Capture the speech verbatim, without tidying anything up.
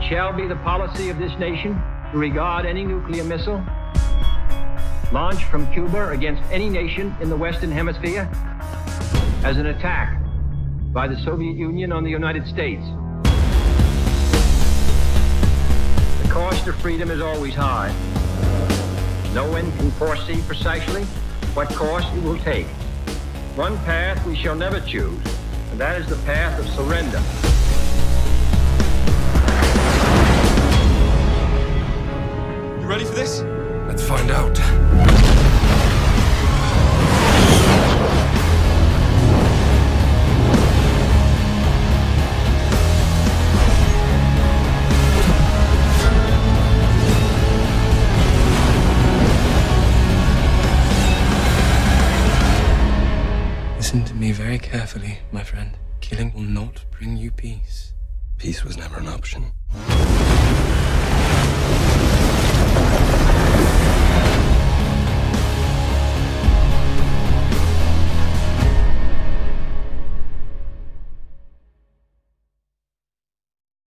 shall be the policy of this nation to regard any nuclear missile launched from Cuba against any nation in the Western Hemisphere as an attack by the Soviet Union on the United States. The cost of freedom is always high. No one can foresee precisely what course it will take. One path we shall never choose, and that is the path of surrender. You ready for this? Let's find out. Listen to me very carefully, my friend. Killing will not bring you peace. Peace was never an option.